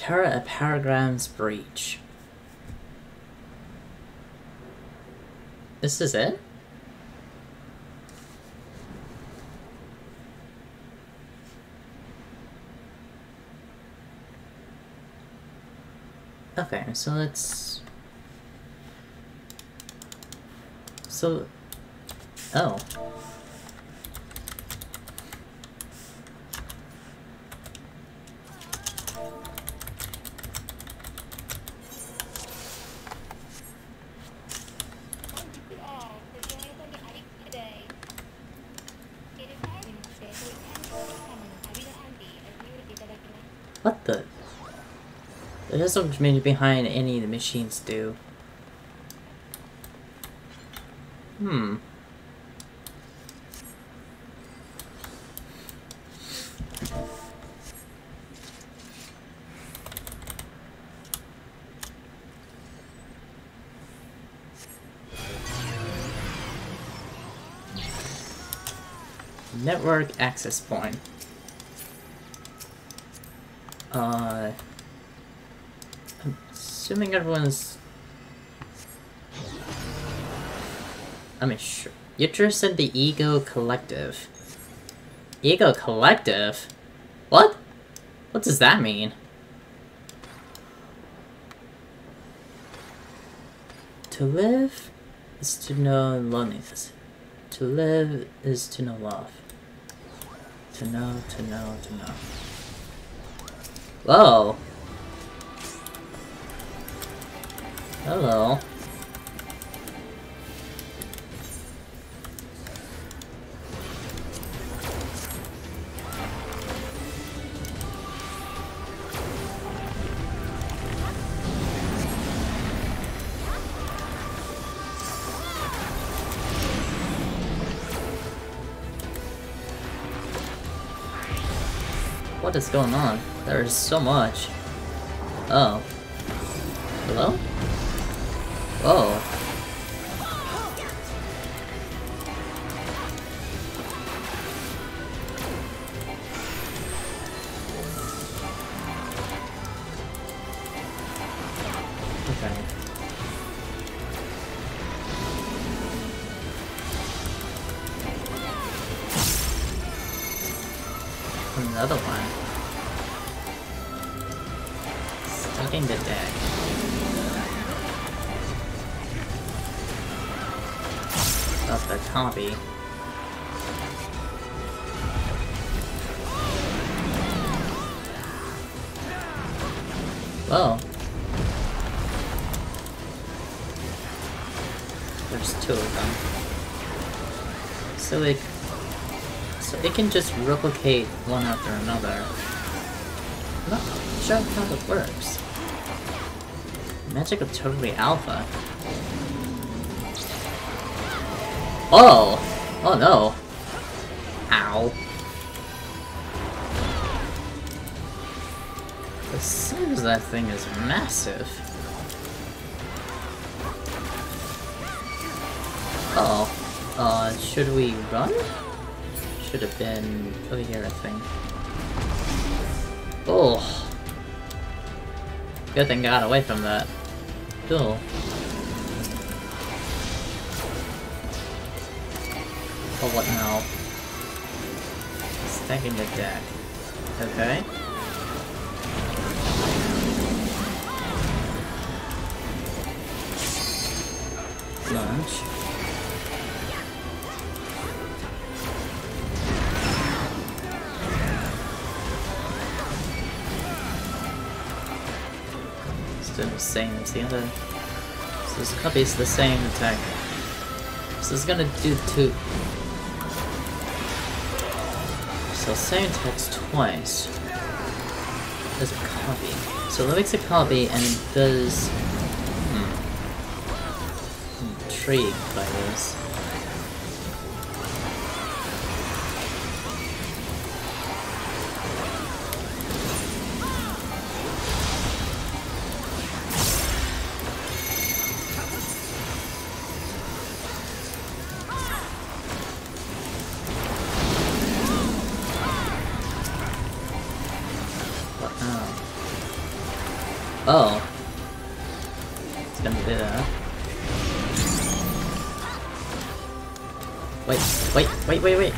Terror at Paradgiam's breach. This is it? Okay, so let's... So... Oh. What the? It doesn't mean behind any of the machines do. Hmm. Network access point. I'm assuming everyone's... I mean, sure. You're interested in the Ego Collective. Ego Collective? What? What does that mean? To live is to know loneliness. To live is to know love. To know, to know, to know. Whoa! Hello. What is going on? There is so much. Oh. Hello? Whoa. Okay. Another one. Stuck in the deck. That's the copy. Whoa. There's two of them. So it can just replicate one after another. I'm not sure how it works. Magic of Totally Alpha. Oh! Oh no! Ow. The size of that thing is massive. Uh-oh. Should we run? Should have been over here, I think. Oh! Good thing I got away from that. Cool. Oh, what now? Stacking the deck. Okay. Lunch. Still the same as the other. So this copy's the same attack. So it's gonna do two. So same attacks twice. There's a copy. So that makes a copy and it does... I'm intrigued by this. Oh. It's gonna do that. Wait.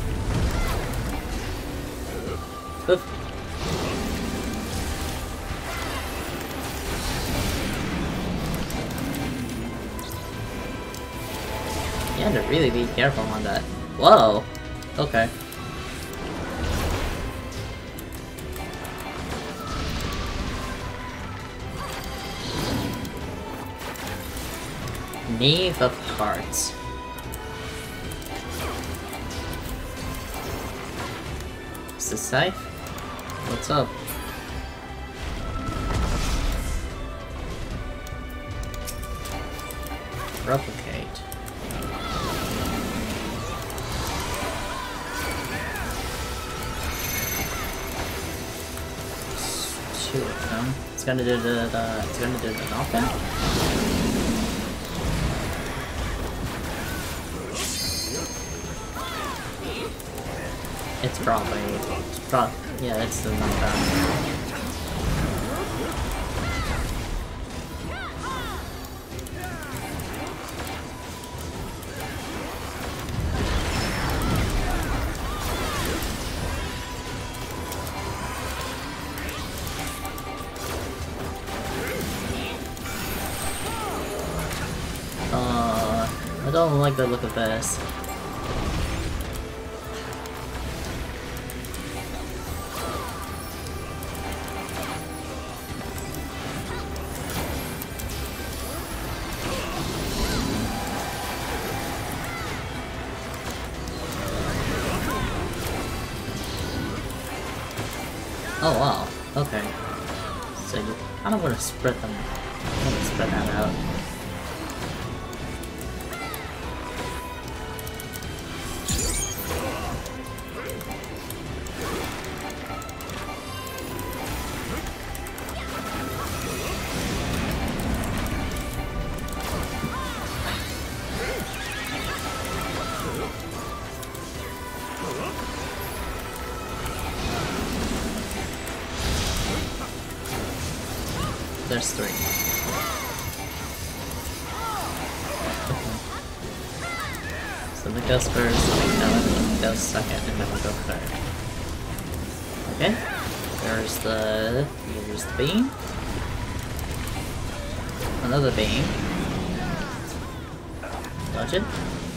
Oof. You had to really be careful on that. Whoa! Okay. Knave of Hearts. Is this safe? What's up? Replicate. Two of them. It's gonna do the knockdown. It's probably yeah, it's the knockdown. I don't like the look of this. Oh wow, okay. So you kind of want to spread them. Want to spread that out. There's three. Okay. So the goes first, Ellen goes second, and then we'll go third. Okay. There's the beam. Another beam. Dodge it.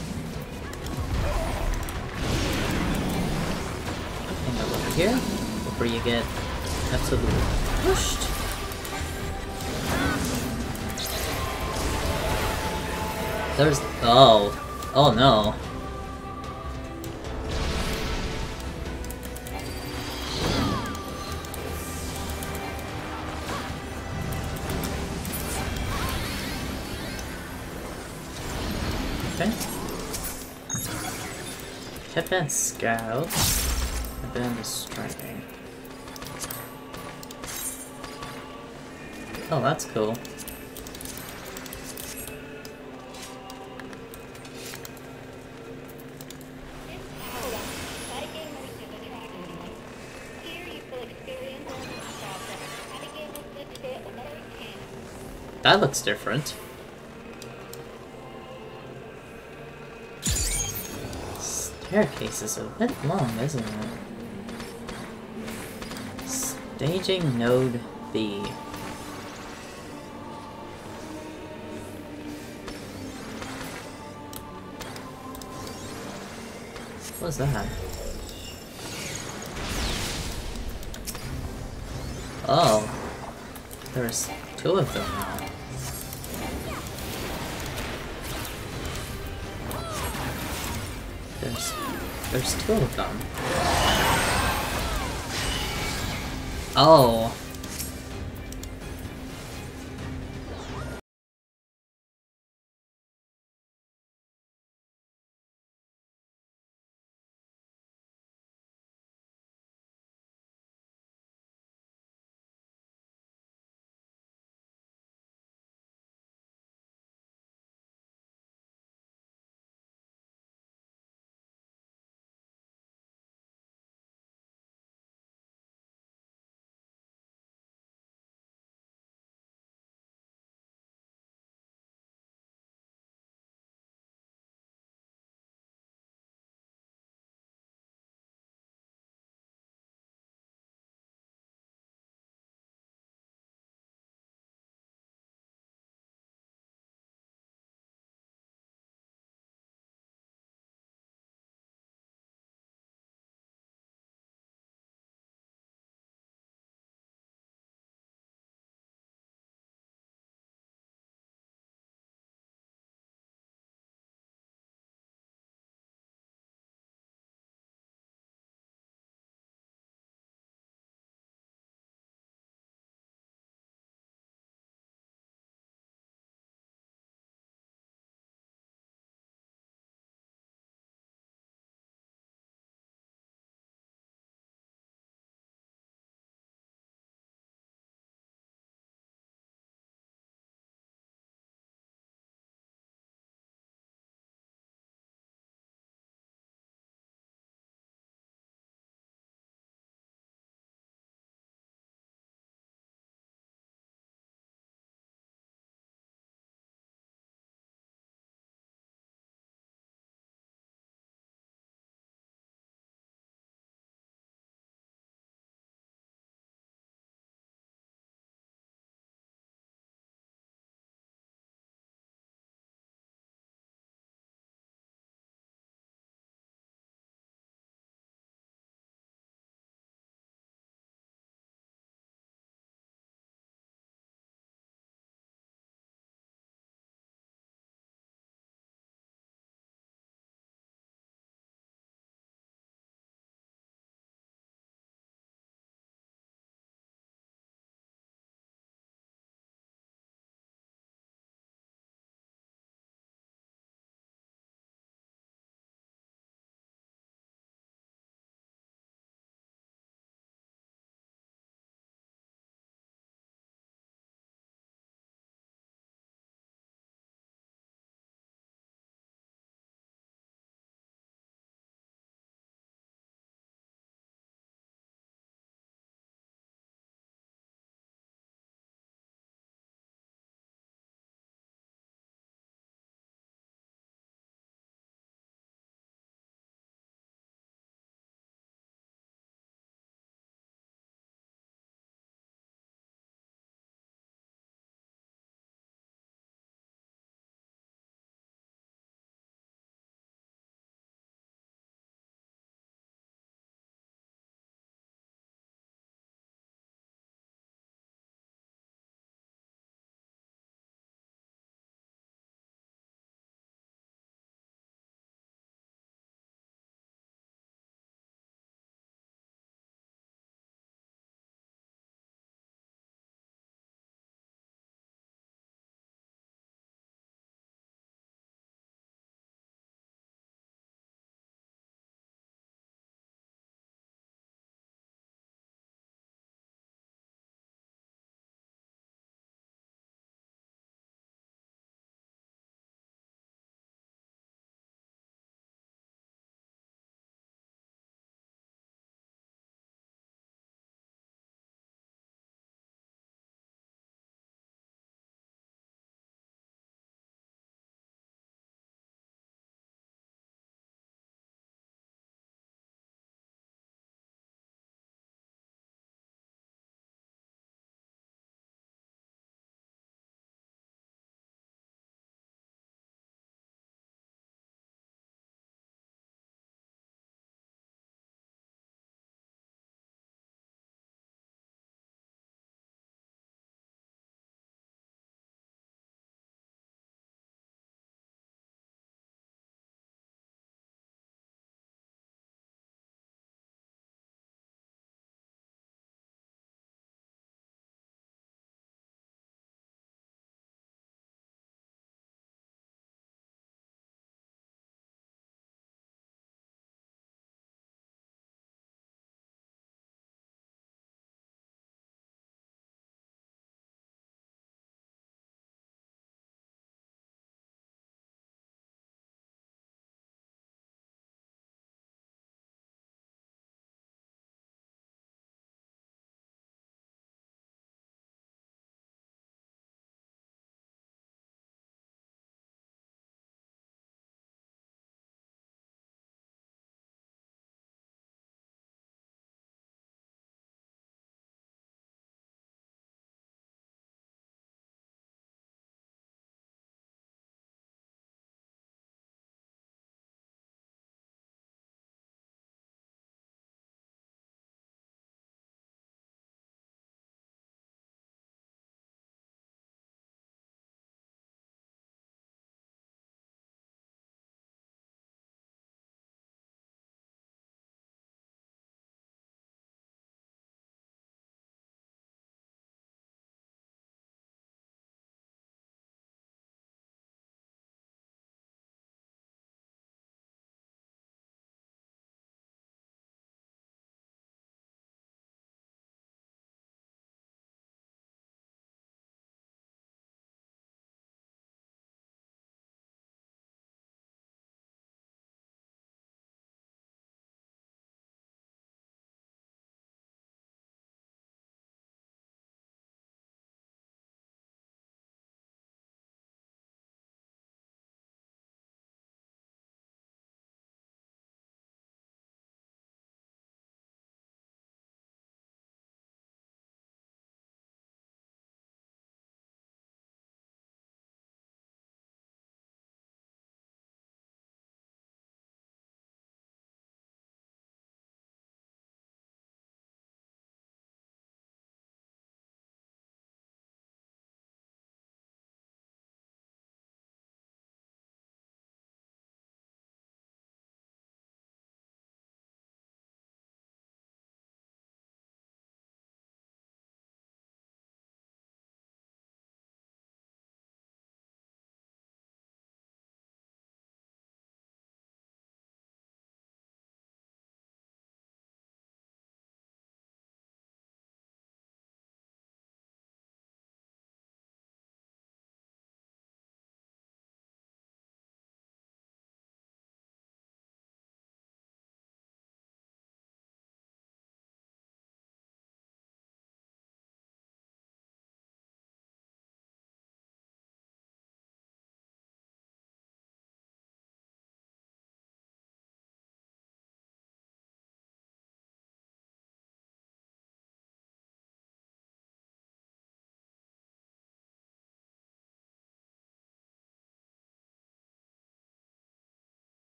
And go over here before you get absolutely pushed. There's oh no. Okay. Advanced Scout. Advanced Striking. Oh, that's cool. That looks different. Staircase is a bit long, isn't it? Staging Node B. What was that? Oh. There's two of them now. There's two of them. Oh.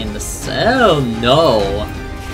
in the oh no!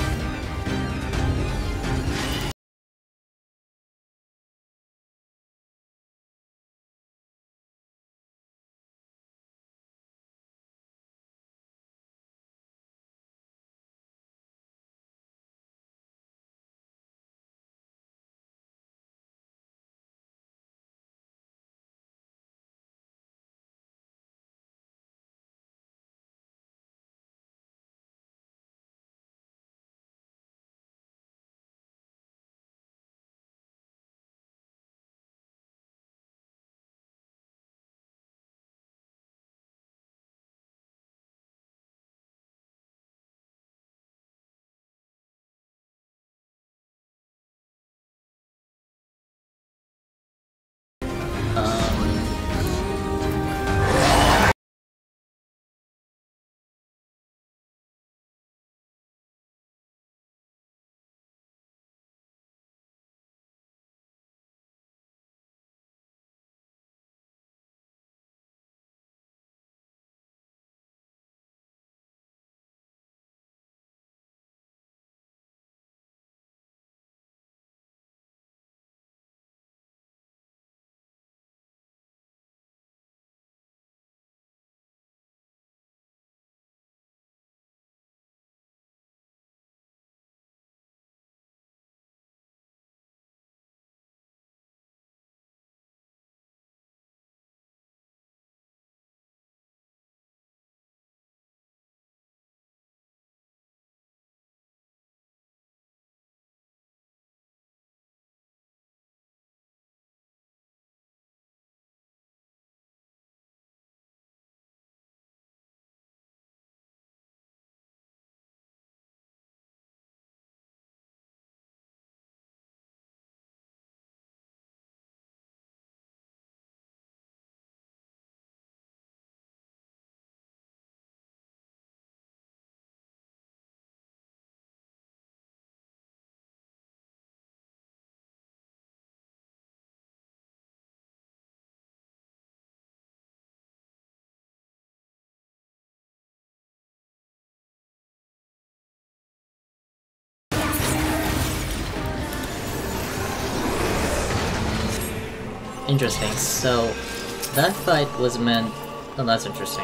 Interesting, so that fight was meant... Oh, that's interesting.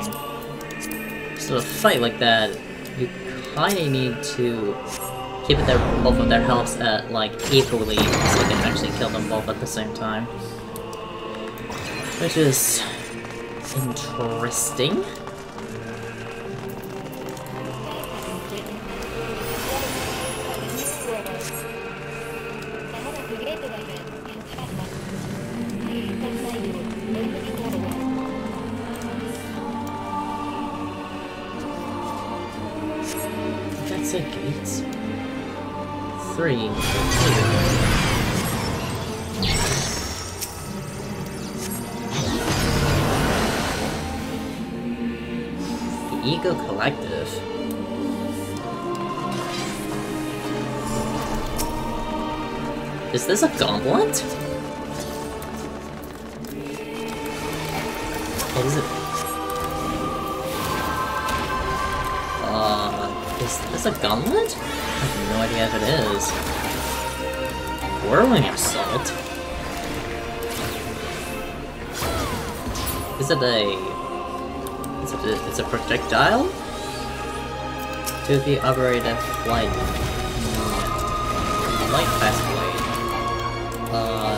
So a fight like that, you kinda need to keep both of their healths at, like, equally, so you can actually kill them both at the same time. Which is... interesting. That's it, gates. 3, 2. The Ego Collective. Is this a gauntlet? What is it? Is this a gauntlet? I have no idea if it is. Whirling Assault? Is it a... It's a projectile? To be operated light... light fast blade.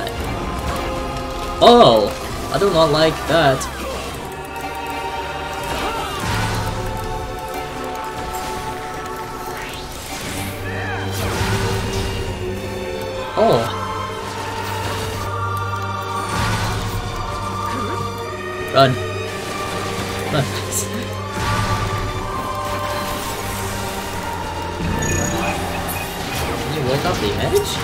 Oh! I do not like that. Oh! Run! Run! Can you walk off the edge?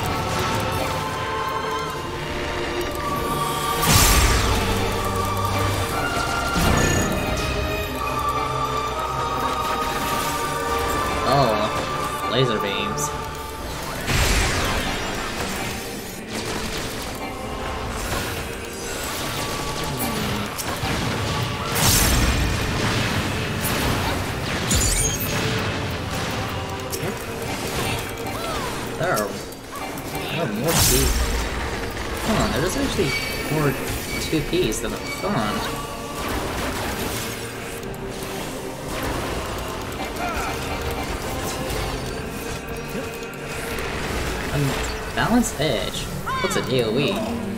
Oh, laser beams. are more P. Come on, there's actually more 2Ps than I thought. Balance Edge. What's an AoE?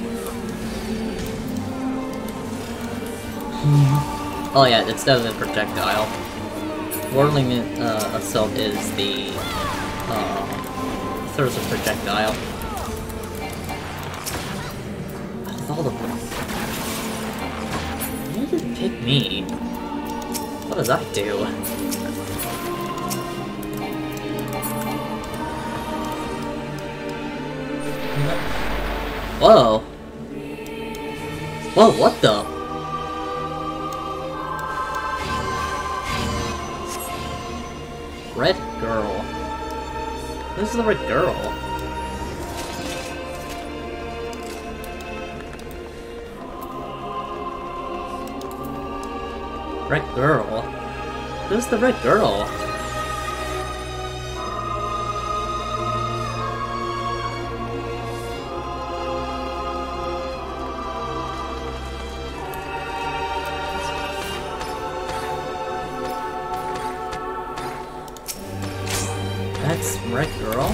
Oh yeah, it's definitely a projectile. Whirling Assault is the throws a projectile. Out of all of them, why did it pick me? What does I do? Whoa! Whoa, what the? Red girl. This is the red girl. Red girl? Who's the red girl? That's red girl?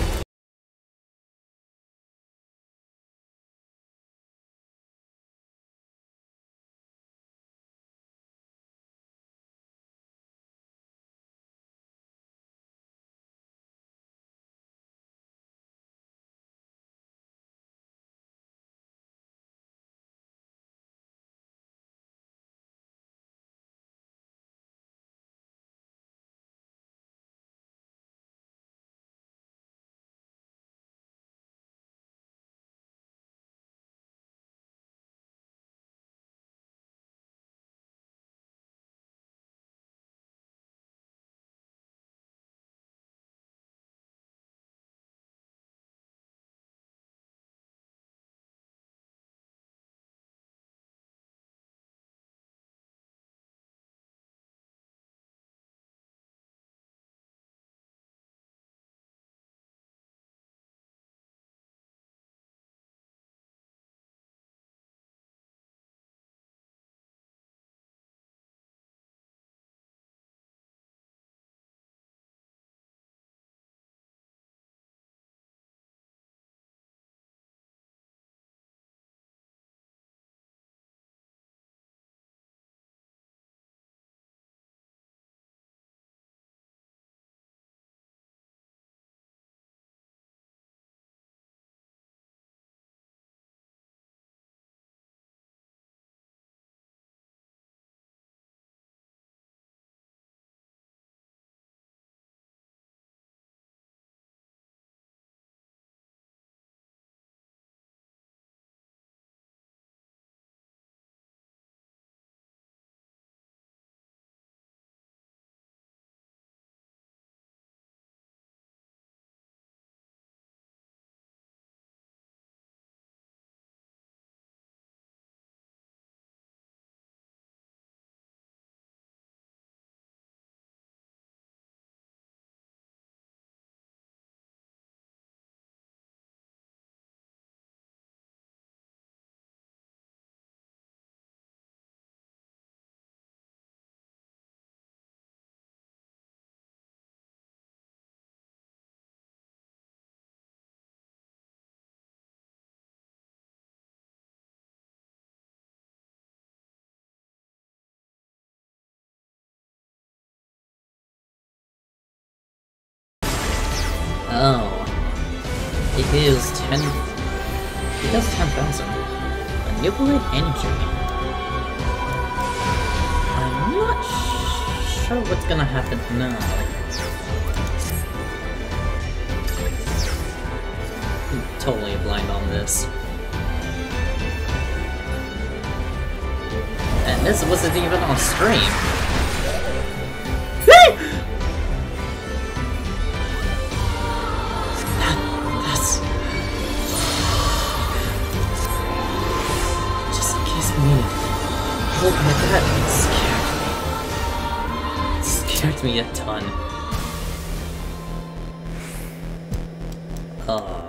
Oh. It heals 10... It does 10,000. Manipulate energy. I'm not sure what's gonna happen now. I'm totally blind on this. And this wasn't even on stream. Look at that, it scared me. It scared me a ton. Oh.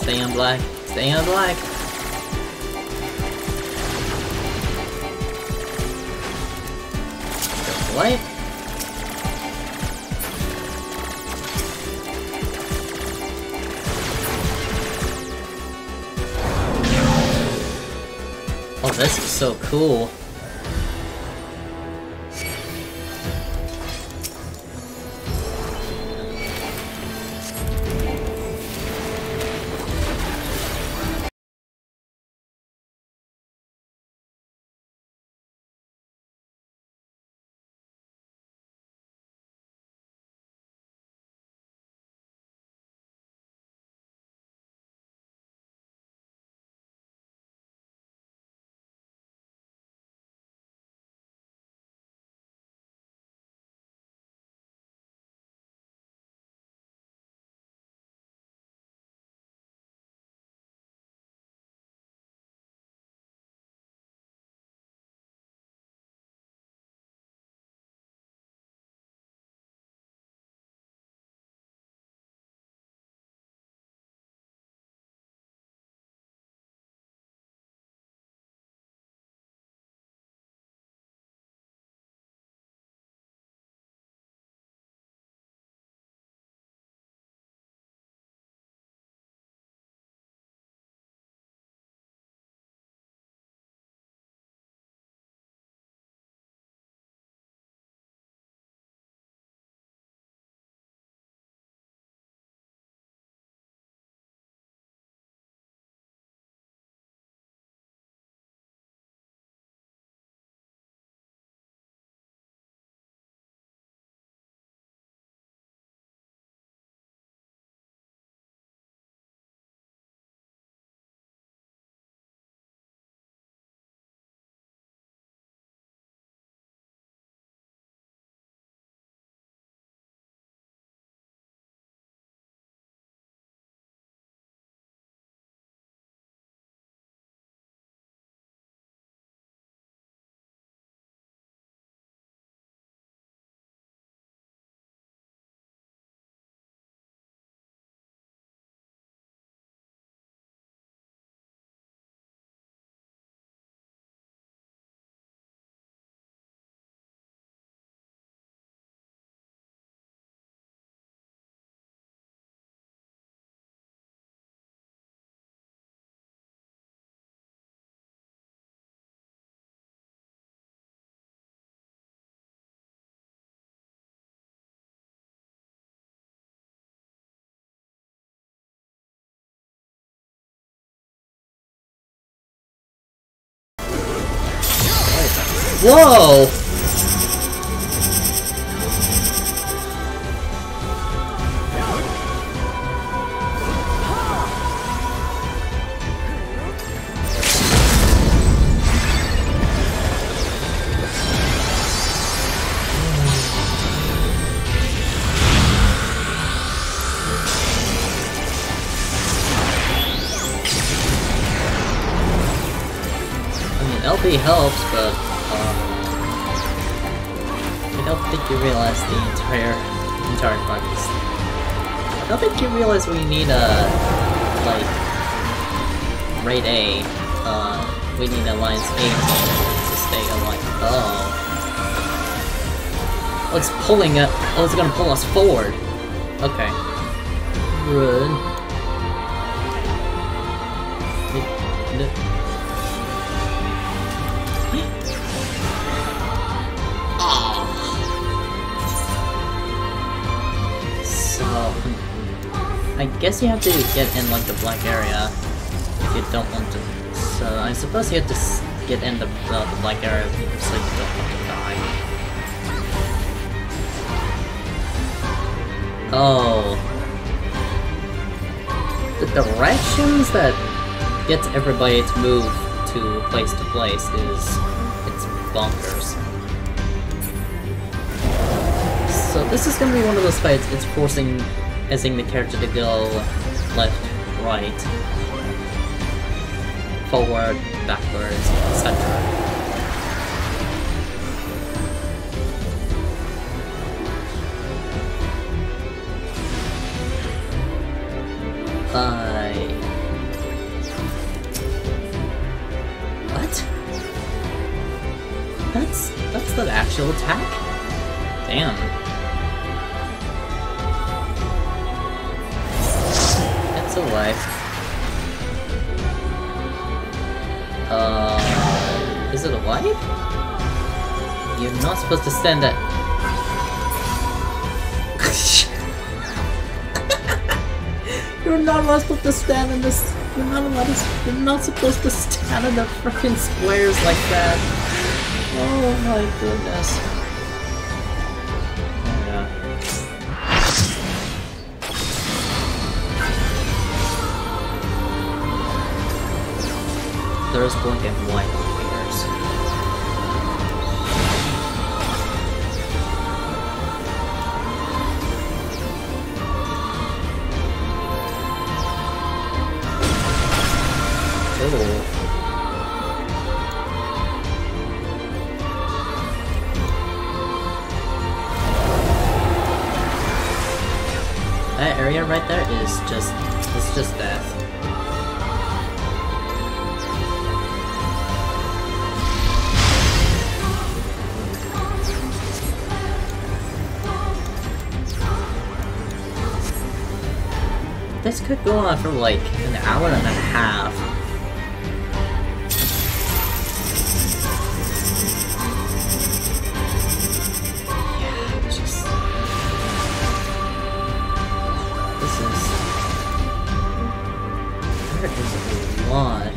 Stay on black. Stay on black. What? Oh, this is so cool. Whoa! LP helps, but I don't think you realize the entire context. I don't think you realize we need like raid A. We need Alliance 18 to stay alive. Oh, it's pulling it. Oh, it's gonna pull us forward. Okay. Run. I guess you have to get in like the black area if you don't want to. So I suppose you have to get in the black area so you don't want to die. Oh, the directions that gets everybody to move to place it's bonkers. So this is gonna be one of those fights. It's forcing the character to go left, right, forward, backwards, etc. special attack? Damn. It's a life. Is it a wipe? You're not supposed to stand at... You're not supposed to stand in this... You're not supposed to stand in the frickin' squares like that. Oh my goodness. Oh yeah. There's black and white fingers. Oh. That area right there is just, it's just death. This could go on for like an hour and a half. Yeah, just... This is... There is a lot.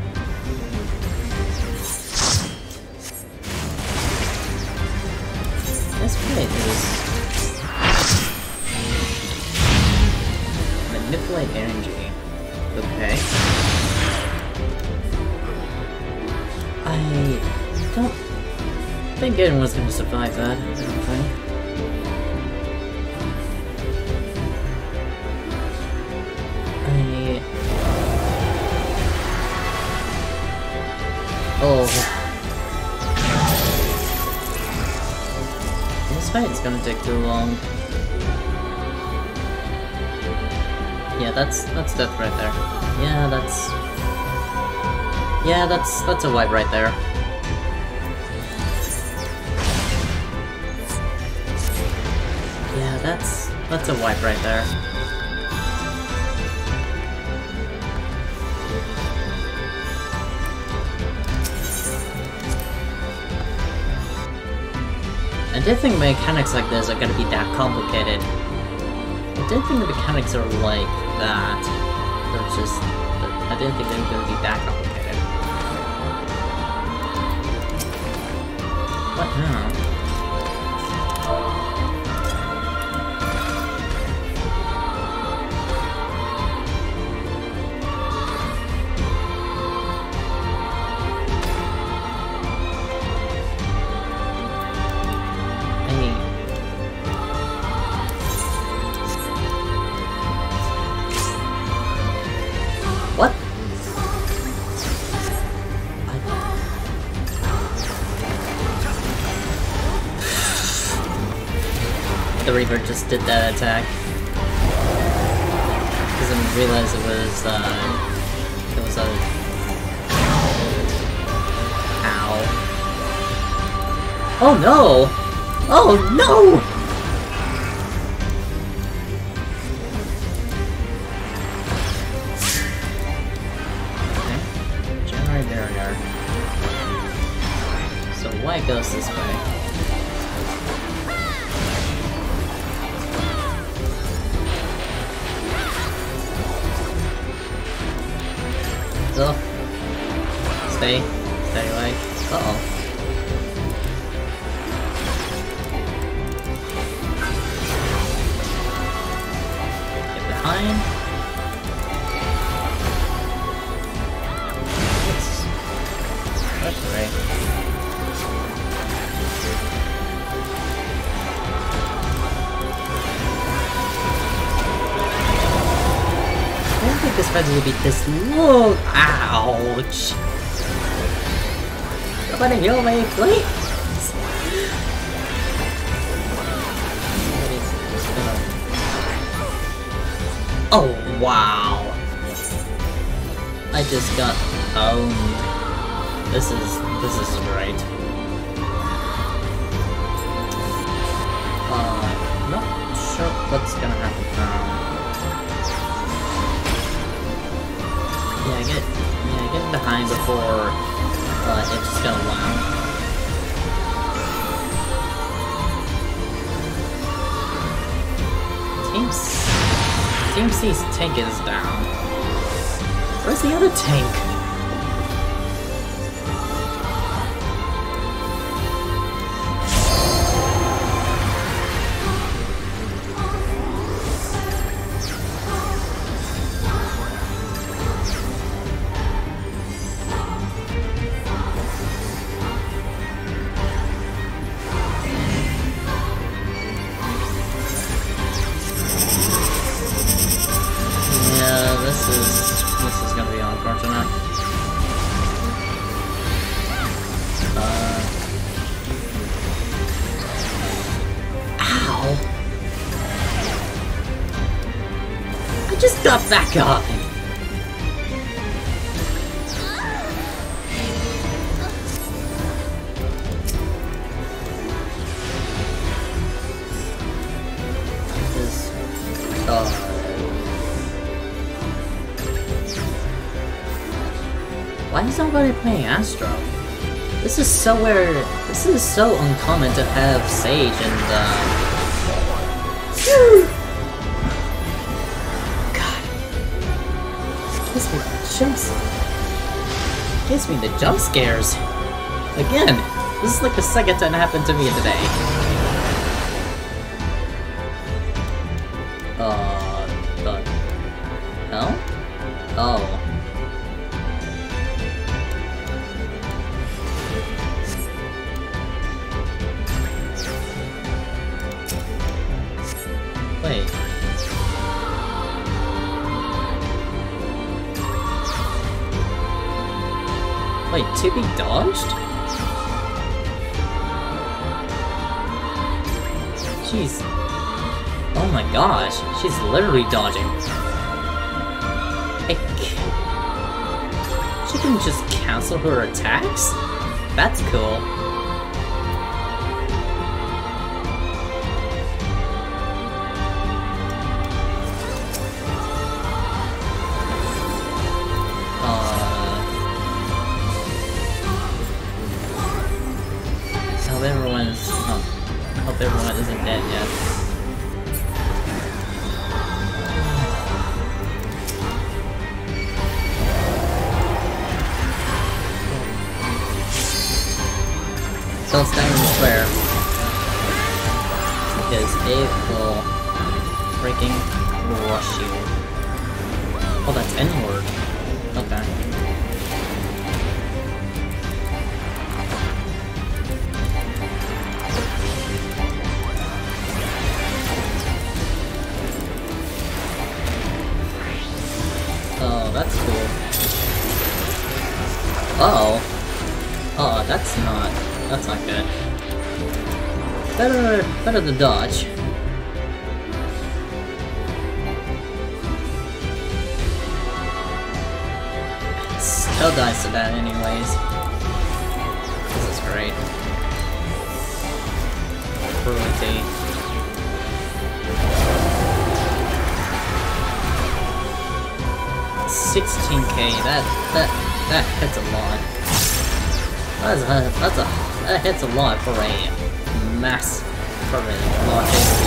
This fight is... Manipulate energy. Okay. I don't think anyone's gonna survive that, I don't think. Oh. This fight is gonna take too long. Yeah, that's death right there. Yeah, that's a wipe right there. Yeah, that's a wipe right there. I didn't think mechanics like this are gonna be that complicated. I didn't think the mechanics are like that. They're just... I didn't think they were gonna be that complicated. What now? What? The Reaper just did that attack. Doesn't realize it was a... Ow. Oh no! Oh no! So why goes this way? So stay away. Uh-oh. Get behind. That's right. I don't think this fight will be this long. Ouch! Somebody heal me, please! Oh wow! I just got owned. This is great. sure what's gonna happen now. Yeah, get behind before it's just gonna wow. Team C's tank is down. Where's the other tank? This is gonna be unfortunate. Ow! I just got that guy! Why is nobody playing Astro? This is so uncommon to have Sage and God. Gives me the jump scares. Again, this is like the second time it happened to me today. The hell? Oh. Wait, to be dodged? Jeez. Oh my gosh, she's literally dodging. She can just cancel her attacks? That's cool. Hope everyone isn't dead yet. Don't stand in the flare. Because it will freaking rush you. Oh, that's N-word. Okay. That's cool. Uh-oh. Oh, that's not good. Better to dodge. Still dies to that anyways. This is great. Cruelty. 16k, that hits a lot. That hits a lot for a large HP.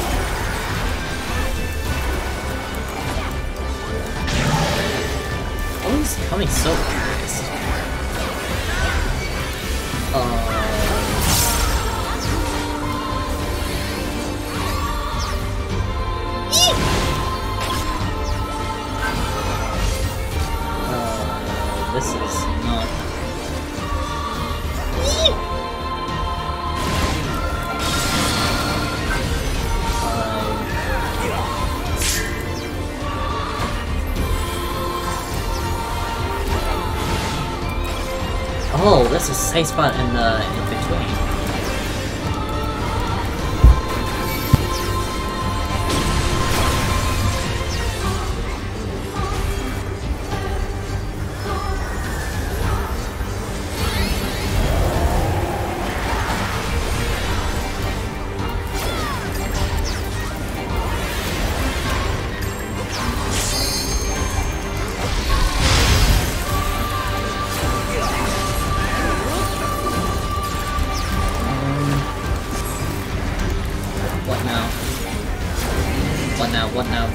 Oh, he's coming so fast. This is not... Oh, that's a safe spot in between.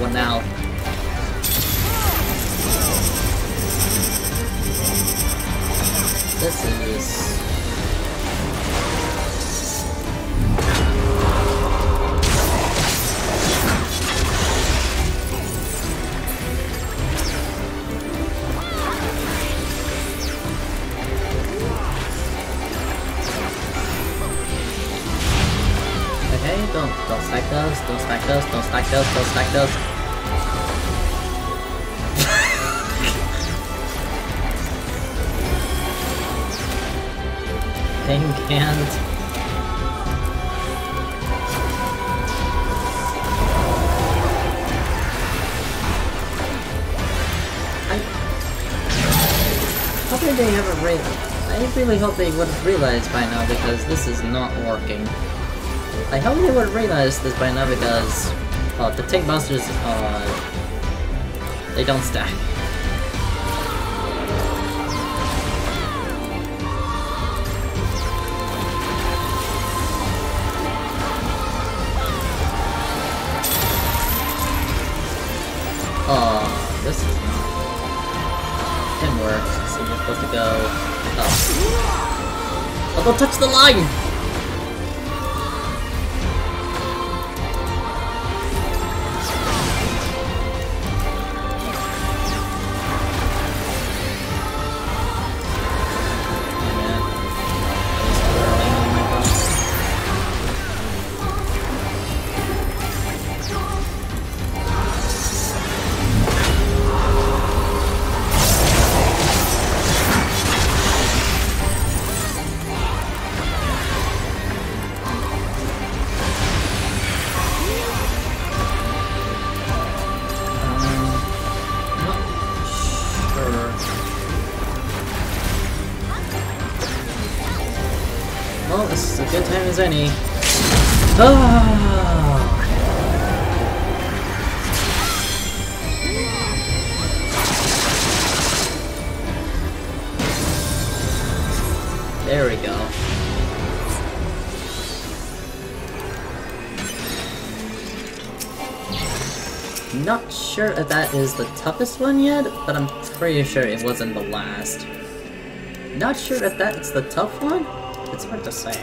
now. This is... Okay, don't stack those, don't stack those, don't stack those, don't stack those. Thing can't. Hoping they haven't I really hope they would have realized by now because this is not working. I hope they would have realized this by now because the tank monsters they don't stack. Oh, this is not... Didn't work, so we're supposed to go up. Oh, don't touch the line! Well, this is a good time as any. Oh! There we go. Not sure if that is the toughest one yet, but I'm pretty sure it wasn't the last. Not sure if that's the tough one? It's hard to say.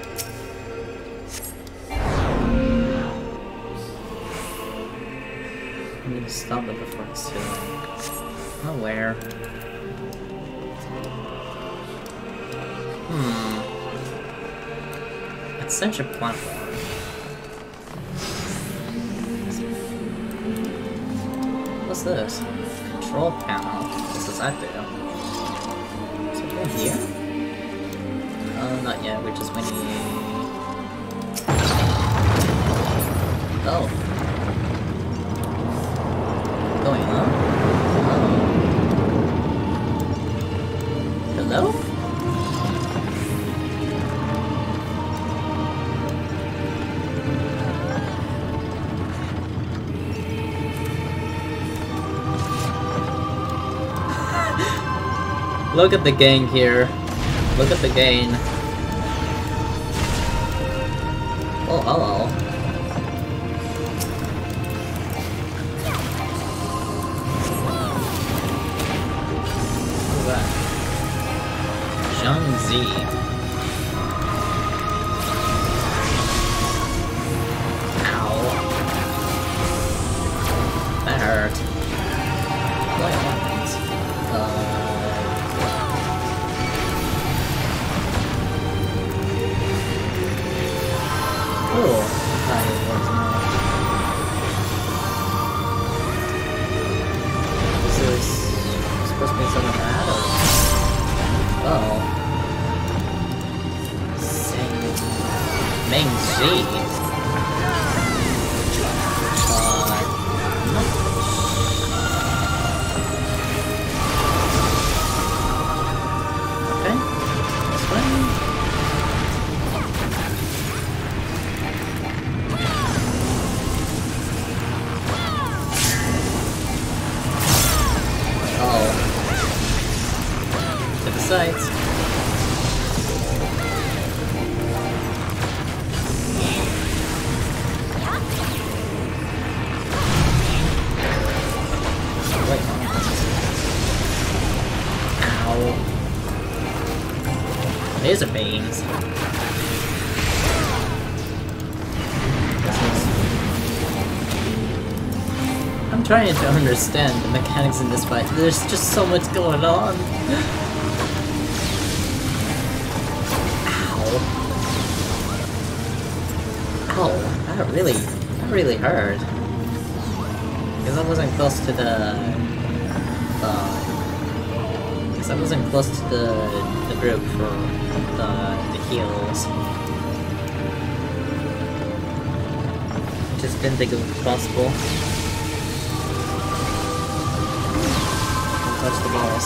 I need to stop it before it's too late. Oh, where? Ascension platform. What's this? Control panel. What does that do? Is it in here? Not yet, we're just waiting. Oh. Going on? Oh. Hello? Look at the gang here. Look at the gang. Oh, hello. What's that? Zhang Zi. Ow. That hurt. What happens? Oh, is this supposed to be something bad or? Oh. Meng Zi. Okay. That's fine. Sights. Laser beams. I'm trying to understand the mechanics in this fight. There's just so much going on. Ow. Ow. That really hurt. Because I wasn't close to the... Because I wasn't close to the group for the heals. Just didn't think it was possible. Don't touch the balls.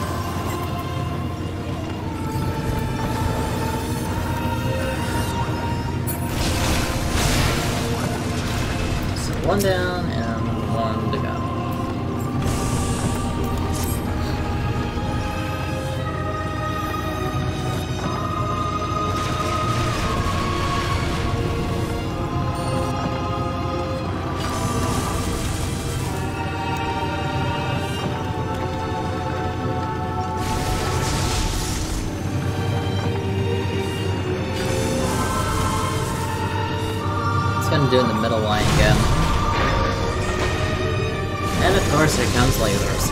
So one down and one to go. Doing the middle line again. And of course, here comes lasers.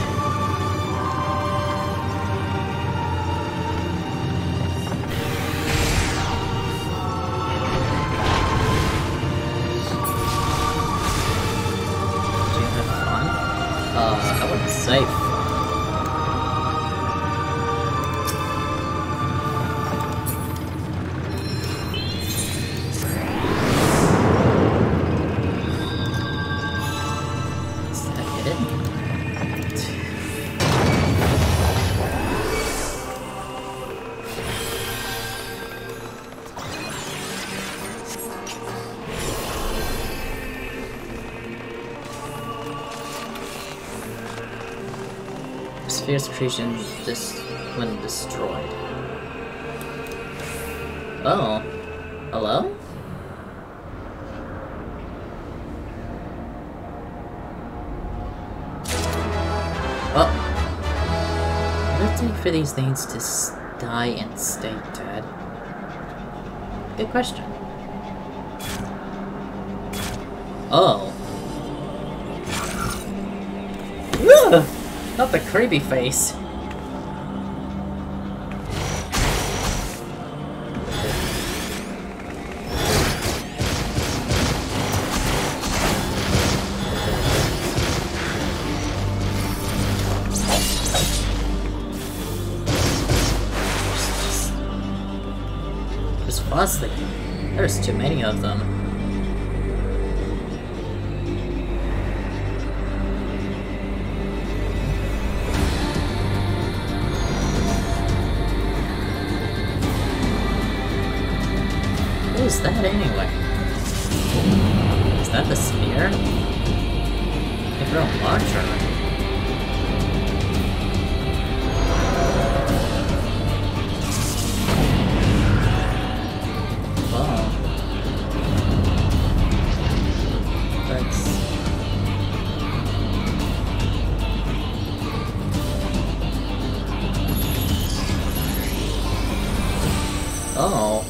Did you have fun? I wouldn't say fun. Sphere secretion when destroyed. Oh. Hello? Oh. What does it take for these things to die and stay dead? Good question. Oh. Ugh! Not the creepy face. Just fussy. There's too many of them. What is that anyway? Is that the spear? They've grown larger. Wow. That's... Oh.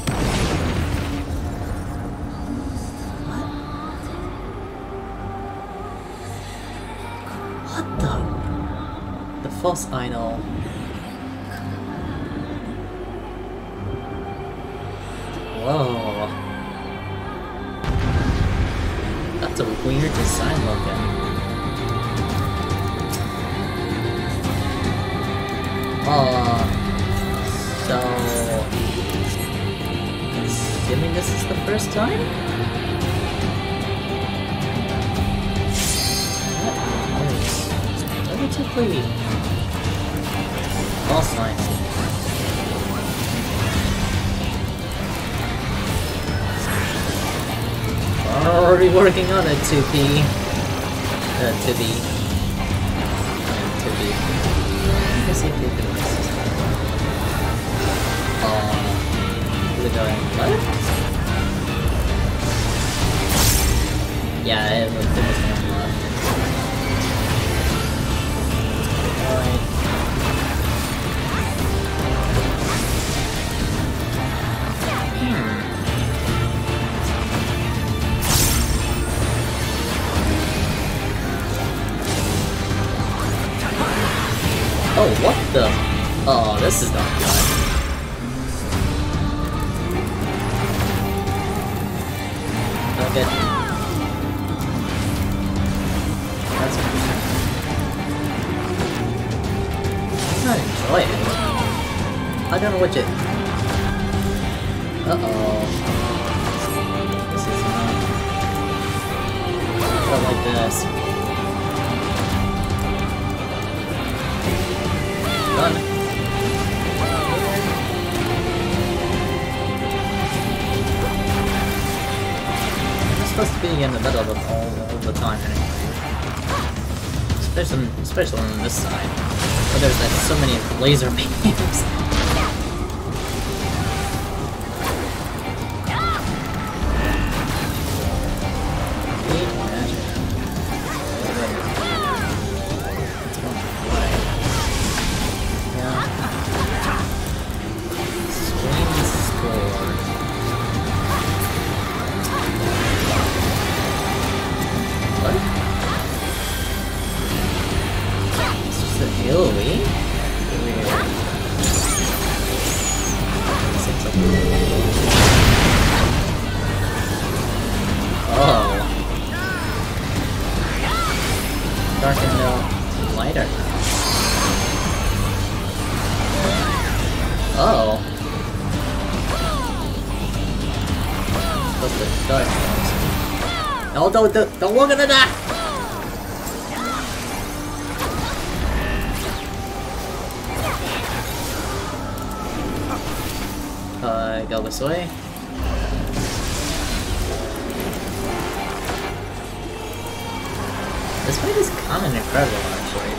False idol. Whoa. That's a weird design looking. So... assuming this is the first time? That was relatively... false line. Already working on it, 2P. 2B. 2B. I guess I did this. Is it going left? Yeah, it was going left. Alright. Oh, what the? Oh, this is not good. Okay. That's interesting. I'm not enjoying it. I don't know what you... Uh-oh. This is not... I don't like this. Done. I'm supposed to be in the middle of it all the time anyway. Especially on this side. But there's like so many laser beams. Oh. No, don't walk into that! Go this way. This fight is kind of incredible, actually.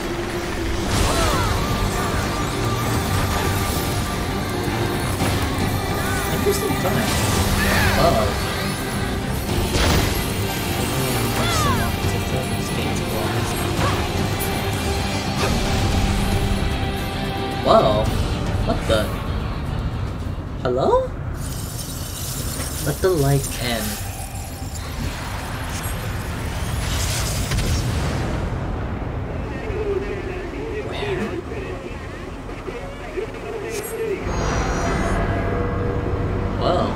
Interesting fight. Uh-oh. Whoa. What the? Hello? Let the light in. Where? Whoa.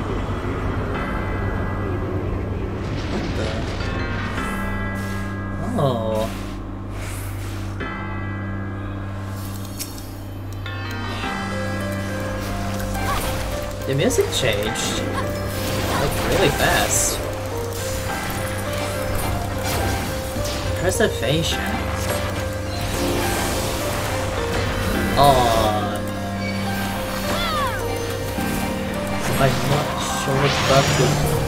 What the? Oh. The music changed, like, really fast. Preservation. Oh. I'm not sure what's about to...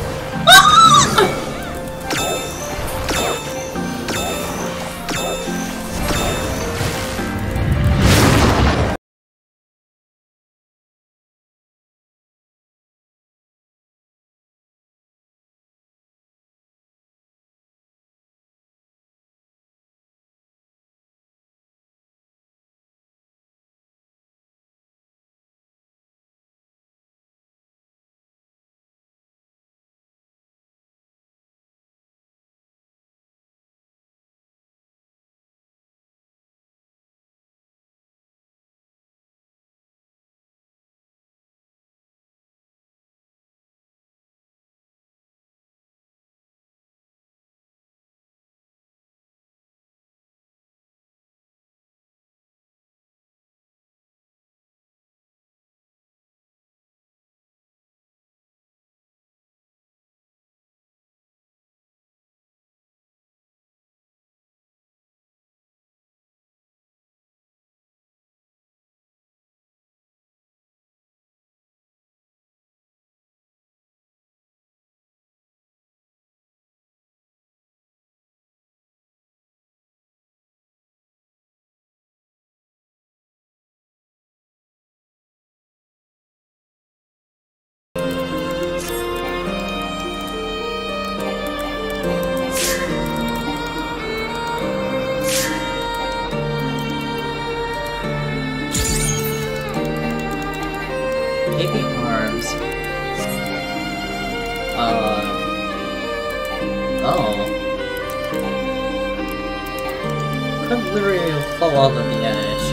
Baby arms. Oh. Could literally fall off at the edge.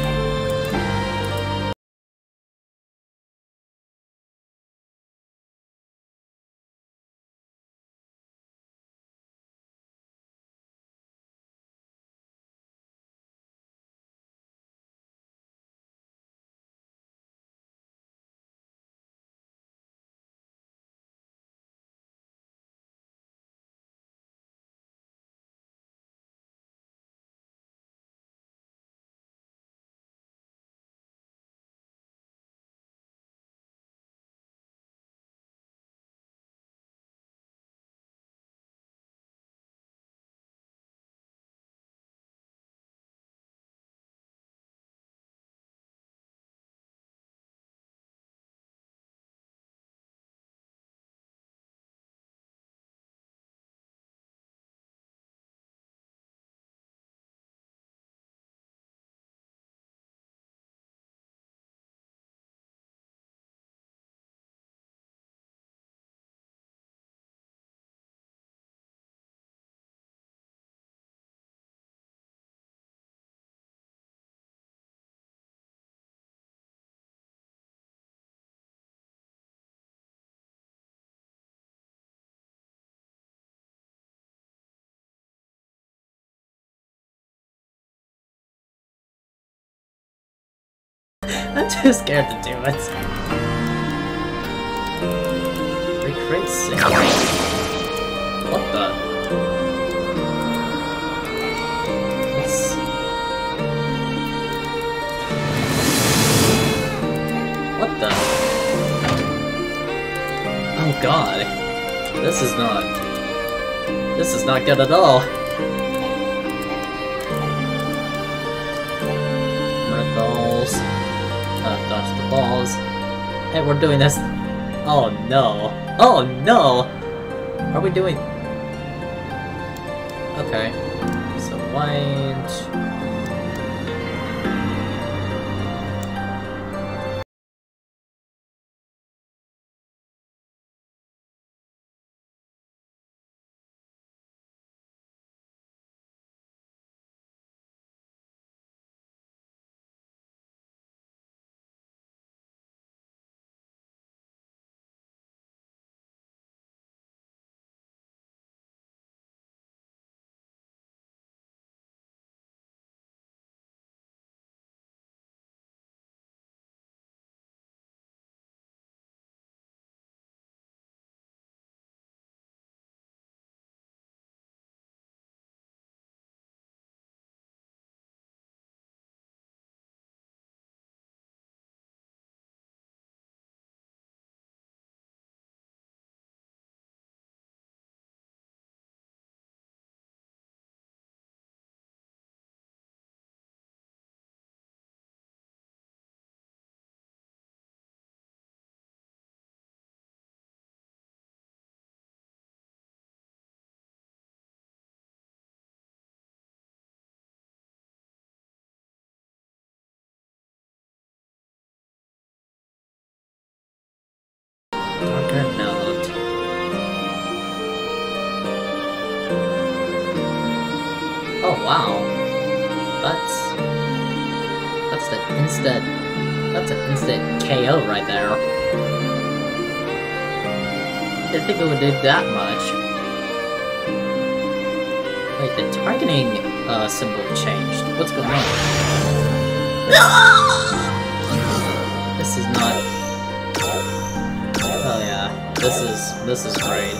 I'm too scared to do it. Recreate scene. What the? What's... What the? Oh god. This is not good at all. Red balls. Dodge the balls. Hey, we're doing this. Oh no. Oh no! Are we doing... Okay. So white... Darker note. Oh wow. That's an instant KO right there. Didn't think it would do that much. Wait, the targeting symbol changed. What's going on? This is not... Oh yeah, this is great.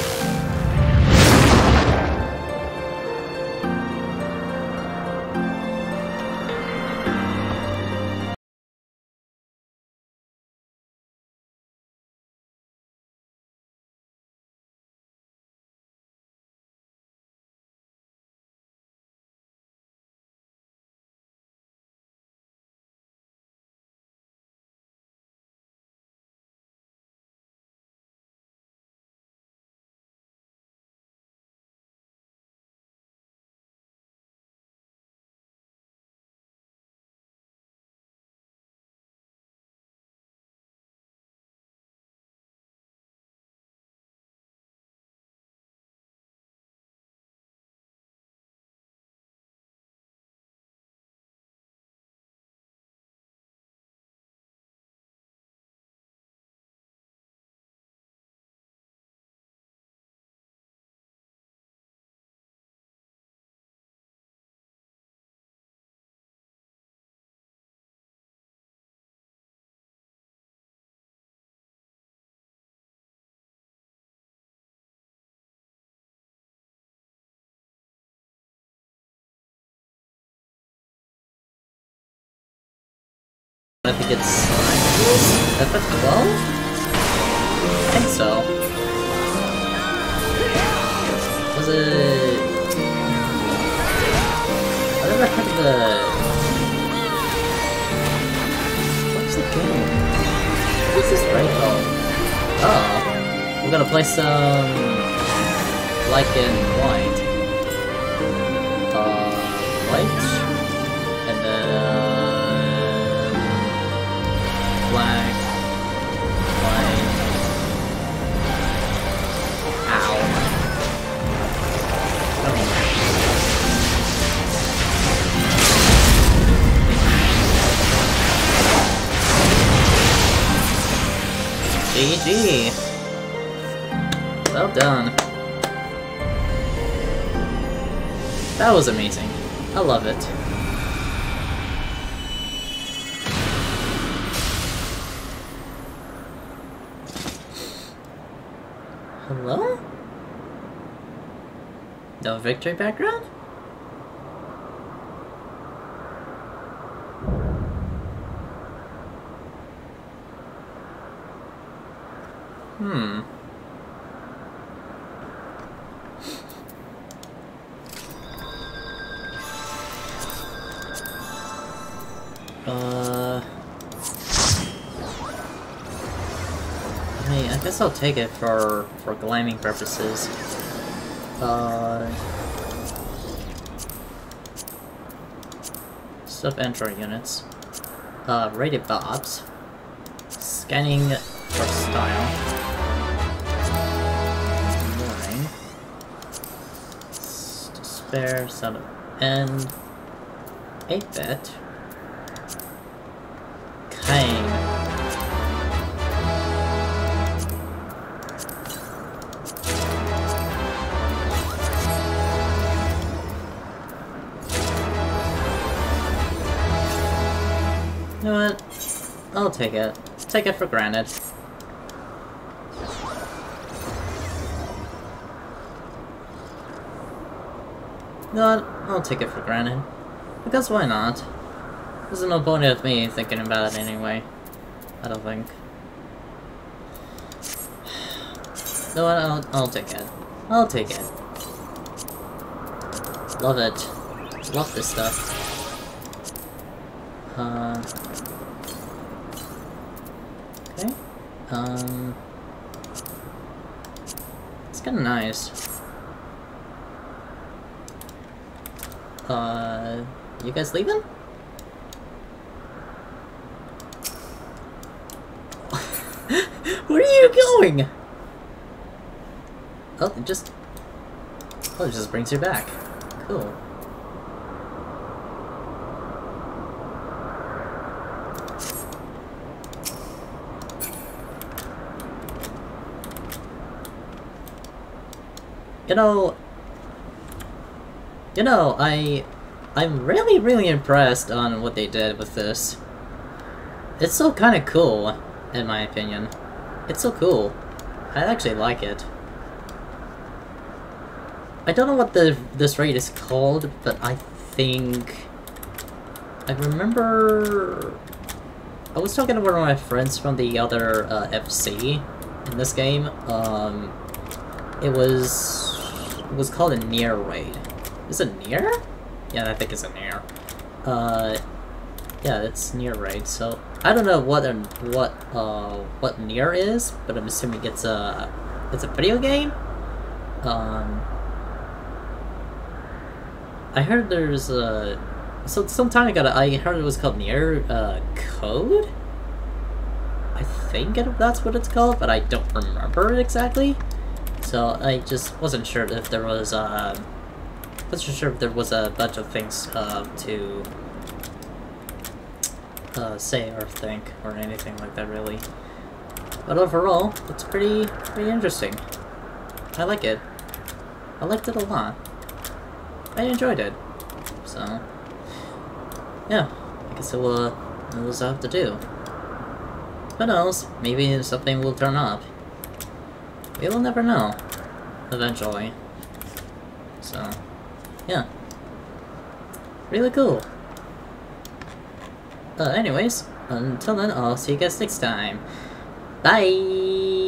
I think it's... FF12? I think so. Was it... I never heard of the... What's the game? What's this right called? Oh. We're gonna play some... Black and white. White? And then... Black, white, ow. GG. Well done. That was amazing. I love it. Hello? No victory background? I guess I'll take it for glamming purposes. Sub-entry units. Rated bobs. Scanning for style. Warning. Spare, sub end. 8-bit. Kane. You know what? I'll take it. Take it for granted. You know what? I'll take it for granted. Because why not? There's no point of me thinking about it anyway. I don't think. You know what? I'll take it. I'll take it. Love it. Love this stuff. Okay. It's kinda nice. You guys leaving? Where are you going? Oh, it just brings you back. Cool. You know, I'm really impressed on what they did with this. It's so kind of cool, in my opinion. It's so cool. I actually like it. I don't know what this raid is called, but I think I remember I was talking to one of my friends from the other FC in this game. It was called a near raid. Is it near? Yeah, I think it's a near. Yeah, it's near raid. So I don't know what near is, but I'm assuming it's a video game. I heard there's some time ago I heard it was called Near Code. I think that's what it's called, but I don't remember it exactly. So I just wasn't sure if there was a bunch of things to say or think or anything like that really. But overall, it's pretty interesting. I like it. I liked it a lot. I enjoyed it. So yeah, I guess we'll have to do. Who knows? Maybe something will turn up. We will never know. Eventually. So yeah. Really cool. Anyways, until then, I'll see you guys next time. Bye!